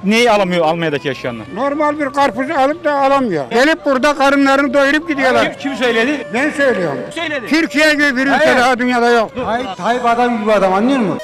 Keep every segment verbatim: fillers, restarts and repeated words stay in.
Neyi alamıyor Almanya'daki yaşayanlar? Normal bir karpuzu alıp da alamıyor. Gelip burada karınlarını doyurup gidiyorlar. Kim, kim söyledi? Ben söylüyorum. Söyledi. Türkiye gibi bir ülke Evet. daha dünyada yok. Tayyip, Tayyip adam gibi adam, anlıyor musun?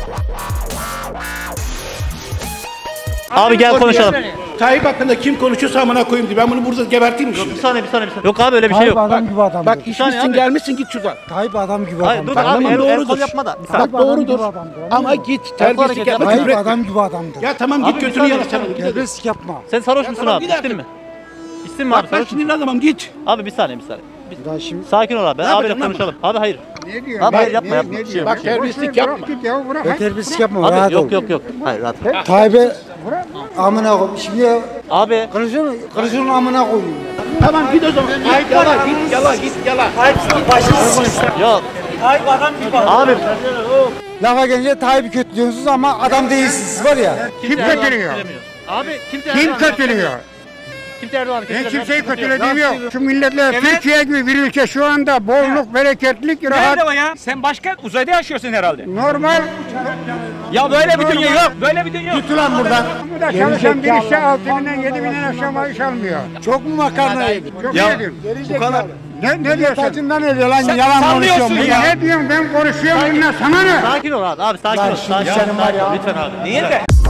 Abi gel konuşalım. Tayyip hakkında kim konuşuyorsa amına koyayım diye. Ben bunu burada geberteyim mi şimdi? Bir saniye bir saniye bir saniye. Yok abi öyle bir şey Tayyip yok. adam gibi adam. Bak dedi. saniye işmişsin abi. gelmişsin git şuradan. Tayyip adam gibi Hayır adam. dur dedi. abi el, el doğrudur. kol yapma da. Bir saniye. Bak doğrudur. gibi adam, anladın Ama mı? git hareket terbiyesizlik yapma. yapma. küfür Tayyip etme. adam gibi adamdır. Ya tamam Abi git bir götünü saniye, yala sen. bir Git. Terbiyesizlik yapma. Sen sarhoş musun tamam, abi? bir İçtin dakika. mi? İçtin mi abi? Bak ben Sarhoş musun? sinirlendim git. Abi bir saniye bir saniye. Bir- Ya şimdi Sakin ol abi. Ben Ne abiyle yapacağım lan konuşalım. Abi hayır. Ne diyor? Abi Ne- hayır, yapma, ne- yapma. ne Şey diyor? Bak Boş terbiyesizlik ver, bırak yapma. git ya, bırak. ben terbiyesizlik yapma, Abi rahat ol. yok yok yok. Hayır rahat. ol. Tayyip'e amına koy. Şimdi Abi Kılıçdaroğlu, Kılıçdaroğlu'nun amına koyayım. Tamam git o zaman. Git yala git yala git yala. yok. Abi Lafa gelince Tayyip'i kötülüyorsunuz ama adam değilsiniz var ya. Kim Erdoğan'ı kötülüyor? kötülemiyor. Abi kimse Kim Erdoğan'ı kötülüyor? Kimse Erdoğan'ı Ben kötülemiyor. kimseyi Sıkıntı yok. kötülediğim yok. Şu milletler Evet. Türkiye gibi bir ülke şu anda bolluk, bereketlik, rahat. Nerede o ya? Sen başka uzayda yaşıyorsun herhalde. Normal. Ya böyle bir dünya yok. Böyle bir dünya yok. Git ulan buradan. Bu da çalışan bir işe altı binden yedi binden aşağı maaş almıyor. Çok mu makarna yedin? Çok Ya, yedim. Bu kadar. Ne, ne diyorsun? Tacından ediyor lan, Sen yalan sallıyorsun konuşuyorum ya. ya. Ne diyorsun ben konuşuyorum bununla sana ne? Sakin ol abi. Abi sakin Lan ol. şimdi Sakin ol. senin var sakin ol. ya. Lütfen abi. Niye de?